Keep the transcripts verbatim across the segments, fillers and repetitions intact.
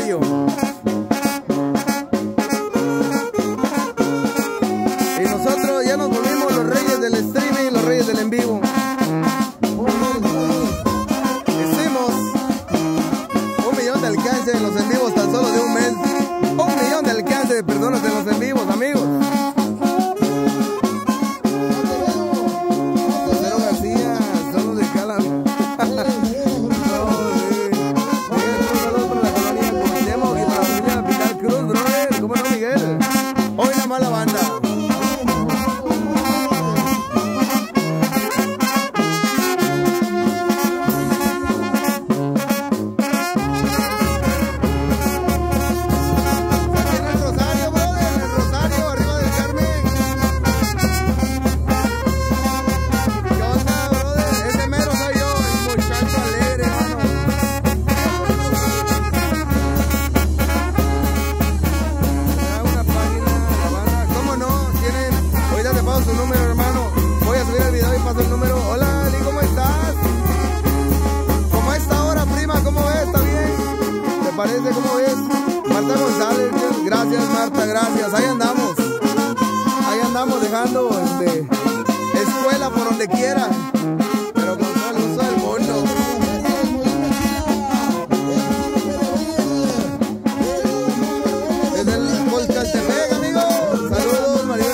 Mayo. Y nosotros ya nos volvimos los reyes del streaming, los reyes del en vivo. Hicimos un millón de alcance en los en vivos tan solo de un mes. Un millón de alcance de personas en los en vivos, amigos. Cero García, solo de Calan. Hoy la mala banda. Saquen el Rosario, brother, el Rosario, arriba del Carmen. ¿Qué onda, brother? Ese mero soy yo, el muchacho alegre, hermano. Su número, hermano. Voy a subir el video y paso el número. Hola, Ali, ¿cómo estás? ¿Cómo a esta hora, prima? ¿Cómo ves? ¿Está bien? ¿Te parece? ¿Cómo ves? Marta González, gracias, Marta, gracias. Ahí andamos. Ahí andamos dejando este, escuela por donde quiera, pero con todo el uso del mundo. Desde el Volcaltepec, amigos. Saludos, María.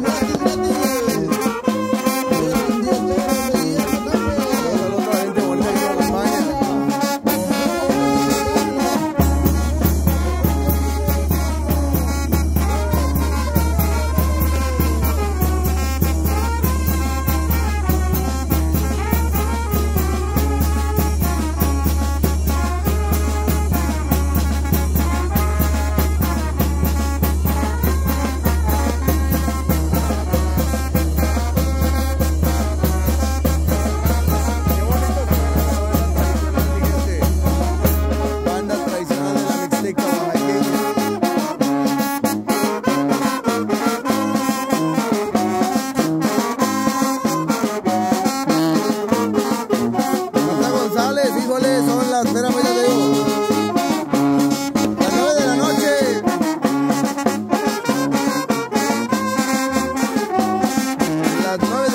Son las, espérame, ya te digo, las nueve de la noche. Las nueve